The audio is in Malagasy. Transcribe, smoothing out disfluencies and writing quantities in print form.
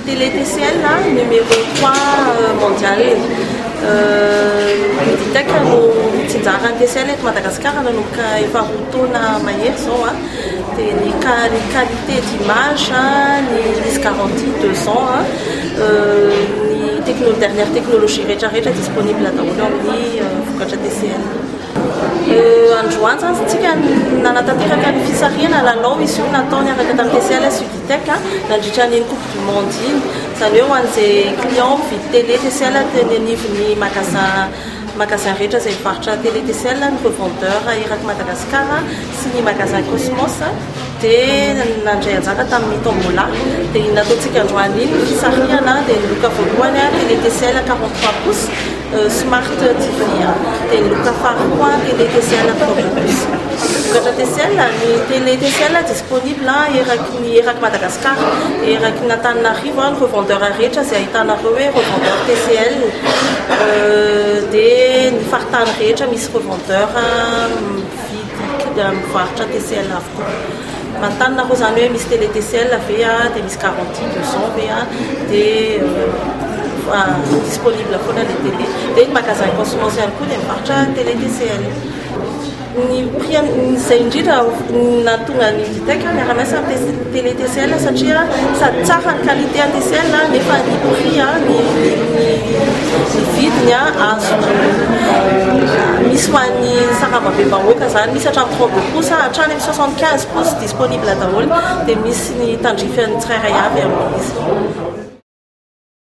télé TCL numéro 3 mondial. Miditaka no mitsinjarany TCL eto Madagasikara nanomboka efa roa taona mahery zao dia ny qualité d'image ny misy garantie 2 ans ny dernière technologie rehetrarehetra disponible daholo amin'ny vokatra TCL. Androany zany tsika nanatanteraka ny fisarihana lalao izy io natao niaraka tamin'ny TCL Suditech nandritra ny coupe du monde iny zany hoe ho an'izay client mividy télé TCL teny anivon'ny magasin rehetra izay mivarotra télé TCL ny revendeur eraky Madagasikara sy ny magasin Cosmos dia nandray anjara tamin'ny tombola dia nataontsika androany iny fisarihana dia ny loka voalohany télé TCL 43 pouces Smart TV dia ny loka faharoa télé TCL 3 pouces. Vokatra TCL ny télé TCL disponible eraky Madagasikara eraky n'Antananarivo ny revendeur rehetra izay ahitanareo hoe revendeur TCL dia ny faritany rehetra misy revendeur mivarotra TCL avokoa. Mantanonareo zany hoe misy télé TCL ave dia misy garantie 2 ans dia disponible foana les télé dia ny magasin Cosmos ihany koa dia mivarotra télé TCL. Ny prix izay indrindra nahatonga ny Miditech miara-miasa amin'ny télé TCL satria sady tsara ny qualité ny TCL nefa ny prix ny vidiny azo misy ho an'ny saravabe-bahoaka zany misy hatramin'ny 32 pouces hatrany amin'ny 75 pouces disponible daholo dia misy ny tandrify ny tsirairay avy amin'izy.